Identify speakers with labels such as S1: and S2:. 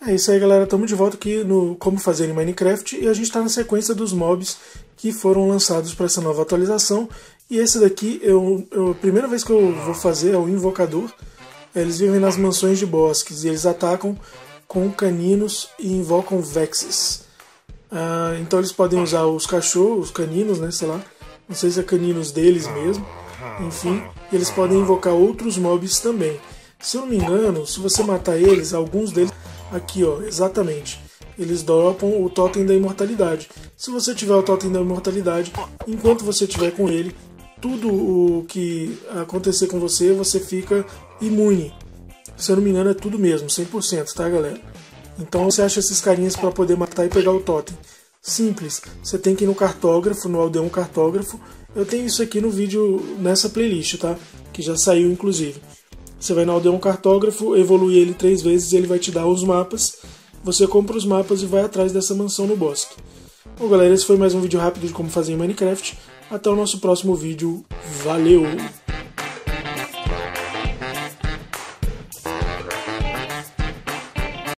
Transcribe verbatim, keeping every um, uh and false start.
S1: É isso aí, galera, estamos de volta aqui no Como Fazer em Minecraft e a gente está na sequência dos mobs que foram lançados para essa nova atualização. E esse daqui, eu, eu, a primeira vez que eu vou fazer é o Invocador. Eles vivem nas mansões de bosques e eles atacam com caninos e invocam Vexes. Ah, então eles podem usar os cachorros, os caninos, né, sei lá, não sei se é caninos deles mesmo, enfim, e eles podem invocar outros mobs também. Se eu não me engano, se você matar eles, alguns deles, aqui ó, exatamente, eles dropam o totem da imortalidade. Se você tiver o totem da imortalidade, enquanto você estiver com ele, tudo o que acontecer com você, você fica imune. Se eu não me engano é tudo mesmo, cem por cento, tá, galera? Então você acha esses carinhas para poder matar e pegar o totem. Simples, você tem que ir no cartógrafo, no Aldeão Cartógrafo. Eu tenho isso aqui no vídeo, nessa playlist, tá? Que já saiu inclusive. Você vai no Aldeão Cartógrafo, evolui ele três vezes e ele vai te dar os mapas. Você compra os mapas e vai atrás dessa mansão no bosque. Bom, galera, esse foi mais um vídeo rápido de como fazer em Minecraft. Até o nosso próximo vídeo. Valeu!